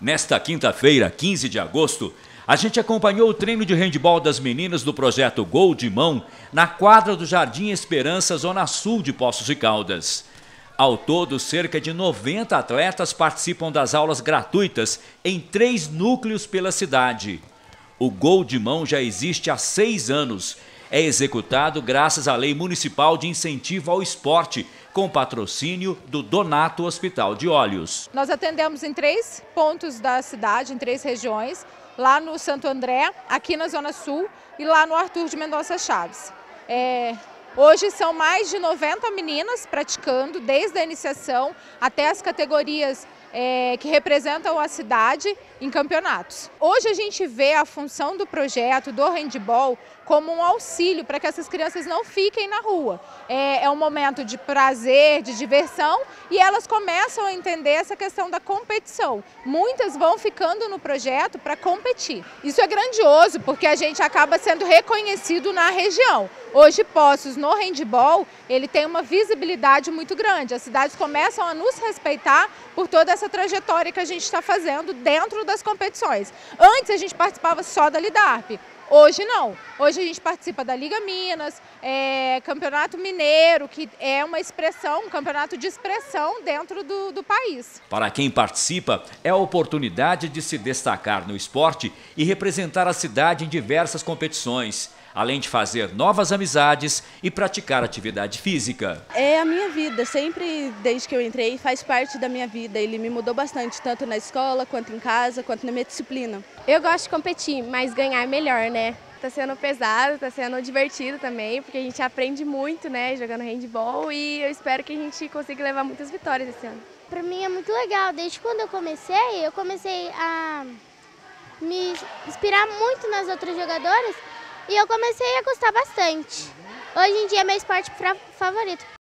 Nesta quinta-feira, 15 de agosto, a gente acompanhou o treino de handebol das meninas do projeto Gol de Mão na quadra do Jardim Esperança, zona sul de Poços de Caldas. Ao todo, cerca de 90 atletas participam das aulas gratuitas em 3 núcleos pela cidade. O Gol de Mão já existe há 6 anos. É executado graças à Lei Municipal de Incentivo ao Esporte, com patrocínio do Donato Hospital de Olhos. Nós atendemos em 3 pontos da cidade, em 3 regiões, lá no Santo André, aqui na Zona Sul e lá no Arthur de Mendonça Chaves. Hoje são mais de 90 meninas praticando, desde a iniciação até as categorias que representam a cidade em campeonatos. Hoje a gente vê a função do projeto do handebol como um auxílio para que essas crianças não fiquem na rua. É um momento de prazer, de diversão, e elas começam a entender essa questão da competição. Muitas vão ficando no projeto para competir. Isso é grandioso porque a gente acaba sendo reconhecido na região. Hoje Poços no handebol, ele tem uma visibilidade muito grande. As cidades começam a nos respeitar por toda essa trajetória que a gente está fazendo dentro das competições. Antes a gente participava só da Lidarp. Hoje não. Hoje a gente participa da Liga Minas, Campeonato Mineiro, que é uma expressão, um campeonato de expressão dentro do país. Para quem participa, é a oportunidade de se destacar no esporte e representar a cidade em diversas competições, além de fazer novas amizades e praticar atividade física. É a minha vida, sempre desde que eu entrei faz parte da minha vida. Ele me mudou bastante, tanto na escola, quanto em casa, quanto na minha disciplina. Eu gosto de competir, mas ganhar melhor, né? Tá sendo pesado, tá sendo divertido também, porque a gente aprende muito, né, jogando handebol, e eu espero que a gente consiga levar muitas vitórias esse ano. Para mim é muito legal, desde quando eu comecei a me inspirar muito nas outras jogadoras, e eu comecei a gostar bastante. Hoje em dia é meu esporte favorito.